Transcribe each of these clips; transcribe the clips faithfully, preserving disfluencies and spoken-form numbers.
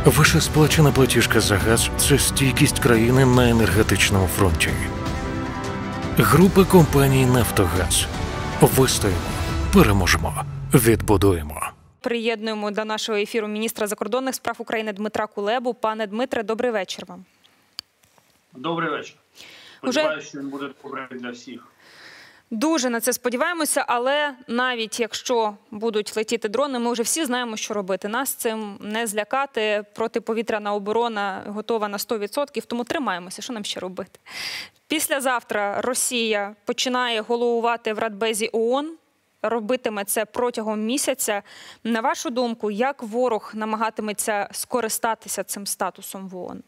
Ваша сплачена платіжка за газ – це стійкість країни на енергетичному фронті. Група компаній «Нафтогаз». Вистоїмо, переможемо, відбудуємо. Приєднуємо до нашого ефіру міністра закордонних справ України Дмитра Кулебу. Пане Дмитре, добрий вечір вам. Добрий вечір. Сподіваюся, Уже... що він буде добрий для всіх. Дуже на це сподіваємося, але навіть якщо будуть летіти дрони, ми вже всі знаємо, що робити. Нас цим не злякати, протиповітряна оборона готова на сто відсотків, тому тримаємося, що нам ще робити. Післязавтра Росія починає головувати в Радбезі ООН, робитиме це протягом місяця. На вашу думку, як ворог намагатиметься скористатися цим статусом в ООН?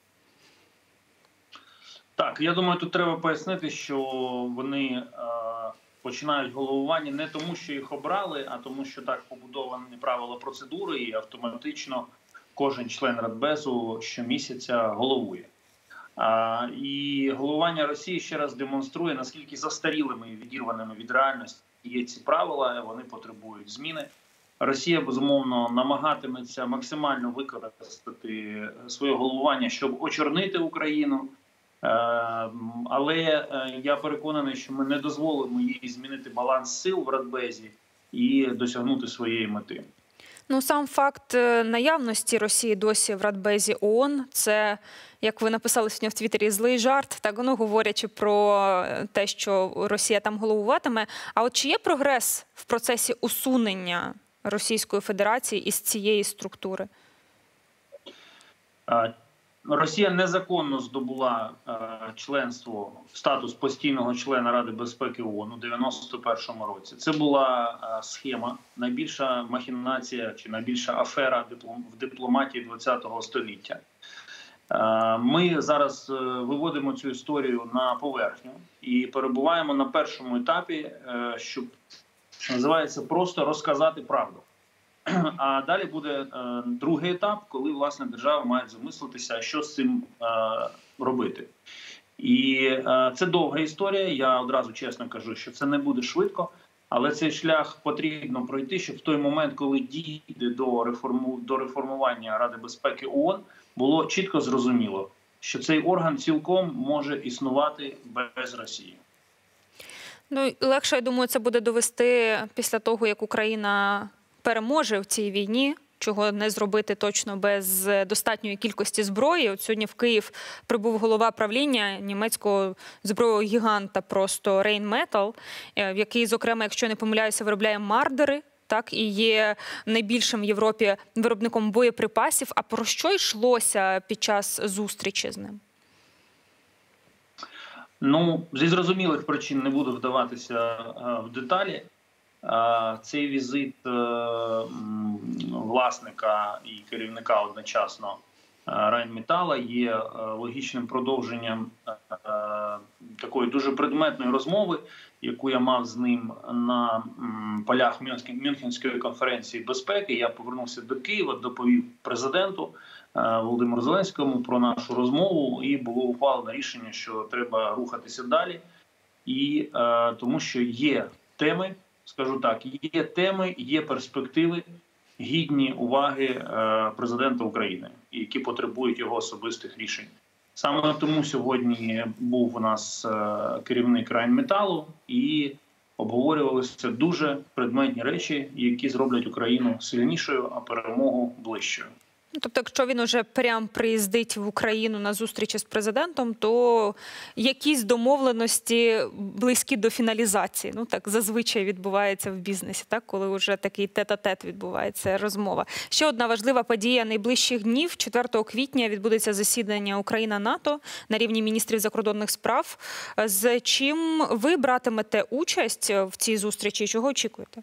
Так, я думаю, тут треба пояснити, що вони е, починають головування не тому, що їх обрали, а тому, що так побудовані правила процедури, і автоматично кожен член Радбезу щомісяця головує. А, і головування Росії ще раз демонструє, наскільки застарілими і відірваними від реальності є ці правила, вони потребують зміни. Росія, безумовно, намагатиметься максимально використати своє головування, щоб очорнити Україну. Але я переконаний, що ми не дозволимо їй змінити баланс сил в Радбезі і досягнути своєї мети. Ну, сам факт наявності Росії досі в Радбезі ООН – це, як ви написали сьогодні в Твіттері, злий жарт, так, ну, говорячи про те, що Росія там головуватиме. А от чи є прогрес в процесі усунення Російської Федерації із цієї структури? Росія незаконно здобула е, членство, статус постійного члена Ради безпеки ООН у дев'яносто першому році. Це була е, схема, найбільша махінація чи найбільша афера диплом, в дипломатії ХХ століття. Е, ми зараз е, виводимо цю історію на поверхню і перебуваємо на першому етапі, е, щоб, що називається, просто розказати правду. А далі буде е, другий етап, коли, власне, держава має замислитися, що з цим е, робити. І е, це довга історія, я одразу чесно кажу, що це не буде швидко, але цей шлях потрібно пройти, щоб в той момент, коли дійде до, реформу, до реформування Ради безпеки ООН, було чітко зрозуміло, що цей орган цілком може існувати без Росії. Ну, легше, я думаю, це буде довести після того, як Україна переможе в цій війні, чого не зробити точно без достатньої кількості зброї. От сьогодні в Київ прибув голова правління німецького збройного гіганта просто Rheinmetall, в який, зокрема, якщо не помиляюся, виробляє мардери, так, і є найбільшим в Європі виробником боєприпасів. А про що йшлося під час зустрічі з ним? Ну, зі зрозумілих причин не буду вдаватися в деталі. Цей візит власника і керівника одночасно Rheinmetall є логічним продовженням такої дуже предметної розмови, яку я мав з ним на полях Мюнхенської конференції безпеки. Я повернувся до Києва, доповів президенту Володимиру Зеленському про нашу розмову, і було ухвалено рішення, що треба рухатися далі, і тому що є теми, скажу так, є теми, є перспективи, гідні уваги президента України, які потребують його особистих рішень. Саме тому сьогодні був у нас керівник Rheinmetall, і обговорювалися дуже предметні речі, які зроблять Україну сильнішою, а перемогу ближчою. Тобто, якщо він уже прям приїздить в Україну на зустрічі з президентом, то якісь домовленості близькі до фіналізації. Ну так зазвичай відбувається в бізнесі, так, коли вже такий тет-а-тет відбувається розмова. Ще одна важлива подія найближчих днів. четвертого квітня відбудеться засідання Україна-НАТО на рівні міністрів закордонних справ. З чим ви братимете участь в цій зустрічі і чого очікуєте?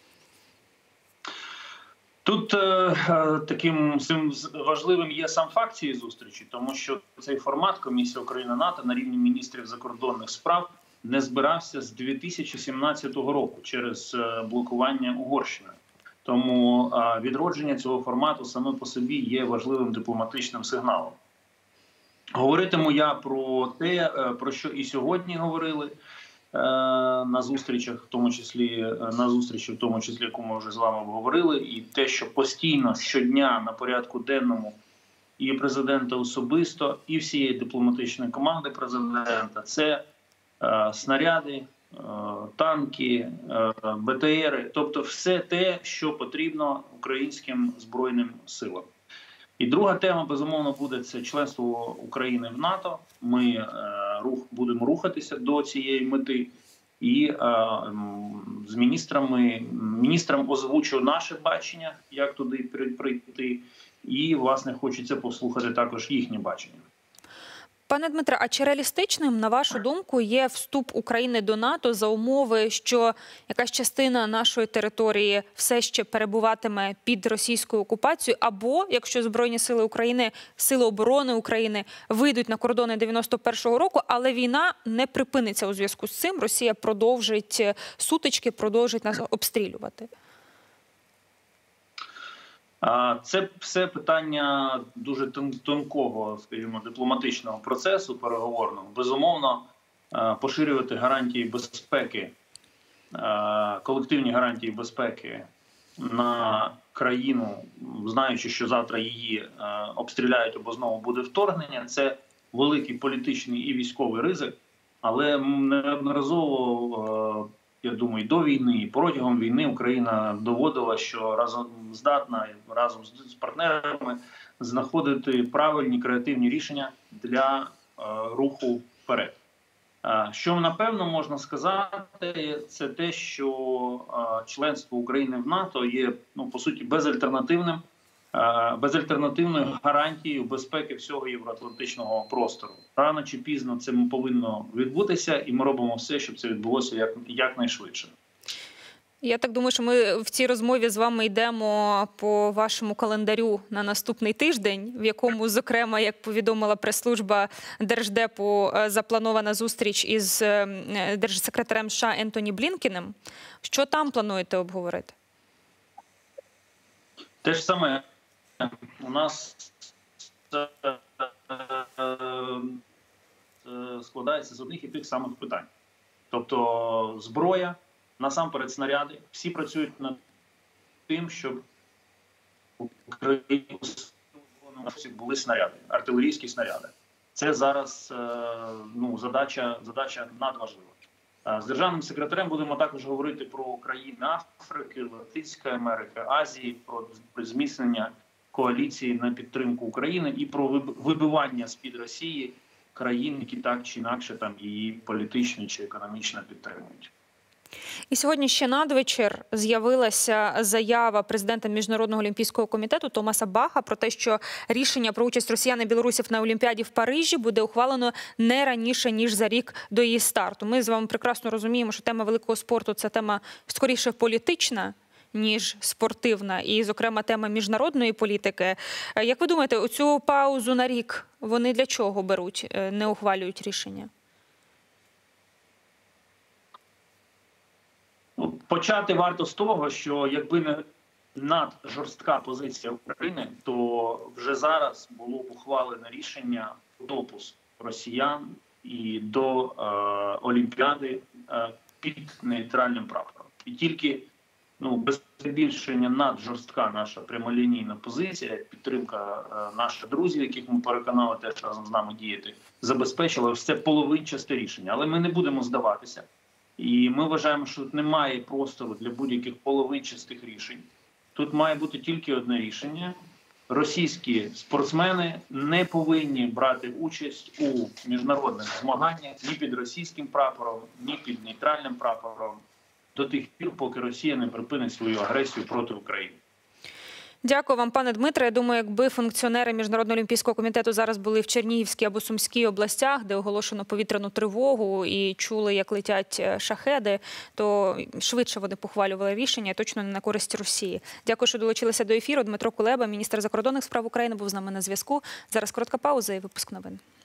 Тут е, таким важливим є сам факт цієї зустрічі, тому що цей формат Комісія Україна-НАТО на рівні міністрів закордонних справ не збирався з дві тисячі сімнадцятого року через блокування Угорщини. Тому е, відродження цього формату саме по собі є важливим дипломатичним сигналом. Говоритиму я про те, про що і сьогодні говорили на зустрічах, в тому числі на зустрічі, в тому числі, яку ми вже з вами обговорили, і те, що постійно щодня на порядку денному і президента особисто, і всієї дипломатичної команди президента. Це е, снаряди, е, танки, е, Б Т Р, тобто все те, що потрібно українським Збройним силам. І друга тема, безумовно, буде це членство України в НАТО. Ми е, рух, будемо рухатися до цієї мети. І е, з міністрами, міністрам озвучу наше бачення, як туди прийти. І, власне, хочеться послухати також їхнє бачення. Пане Дмитре, а чи реалістичним, на вашу думку, є вступ України до НАТО за умови, що якась частина нашої території все ще перебуватиме під російською окупацією, або, якщо Збройні сили України, Сили оборони України вийдуть на кордони дев'яносто першого року, але війна не припиниться у зв'язку з цим, Росія продовжить сутички, продовжить нас обстрілювати? Це все питання дуже тонкого, скажімо, дипломатичного процесу переговорного. Безумовно, поширювати гарантії безпеки, колективні гарантії безпеки на країну, знаючи, що завтра її обстріляють або знову буде вторгнення, це великий політичний і військовий ризик, але неодноразово, я думаю, до війни, і протягом війни Україна доводила, що разом здатна разом з партнерами знаходити правильні креативні рішення для е, руху вперед. Е, що напевно можна сказати, це те, що е, членство України в НАТО є, ну, по суті, безальтернативним, е, безальтернативною гарантією безпеки всього євроатлантичного простору. Рано чи пізно це повинно відбутися, і ми робимо все, щоб це відбулося як, якнайшвидше. Я так думаю, що ми в цій розмові з вами йдемо по вашому календарю на наступний тиждень, в якому, зокрема, як повідомила прес-служба Держдепу, запланована зустріч із держсекретарем США Ентоні Блінкенем. Що там плануєте обговорити? Те ж саме. У нас складається з одних і тих самих питань. Тобто зброя, насамперед снаряди. Всі працюють над тим, щоб в Україні були снаряди, артилерійські снаряди. Це зараз ну, задача, задача надважлива. З державним секретарем будемо також говорити про країни Африки, Латинської Америки, Азії, про зміцнення коаліції на підтримку України і про вибивання з-під Росії країн, які так чи інакше там її політично чи економічно підтримують. І сьогодні ще надвечір з'явилася заява президента Міжнародного олімпійського комітету Томаса Баха про те, що рішення про участь росіян і білорусів на Олімпіаді в Парижі буде ухвалено не раніше, ніж за рік до її старту. Ми з вами прекрасно розуміємо, що тема великого спорту – це тема скоріше політична, ніж спортивна, і, зокрема, тема міжнародної політики. Як ви думаєте, оцю паузу на рік вони для чого беруть, не ухвалюють рішення? Почати варто з того, що якби не наджорстка позиція України, то вже зараз було б ухвалене рішення про допуск росіян і до е, Олімпіади е, під нейтральним прапором. І тільки ну, без збільшення наджорстка наша прямолінійна позиція, підтримка е, наших друзів, яких ми переконали теж разом з нами діяти, забезпечила ось це половинчасте рішення. Але ми не будемо здаватися. І ми вважаємо, що тут немає простору для будь-яких половинчастих рішень. Тут має бути тільки одне рішення. Російські спортсмени не повинні брати участь у міжнародних змаганнях ні під російським прапором, ні під нейтральним прапором до тих пір, поки Росія не припинить свою агресію проти України. Дякую вам, пане Дмитре. Я думаю, якби функціонери Міжнародного олімпійського комітету зараз були в Чернігівській або Сумській областях, де оголошено повітряну тривогу і чули, як летять шахеди, то швидше вони похвалювали рішення, точно не на користь Росії. Дякую, що долучилися до ефіру. Дмитро Кулеба, міністр закордонних справ України, був з нами на зв'язку. Зараз коротка пауза і випуск новин.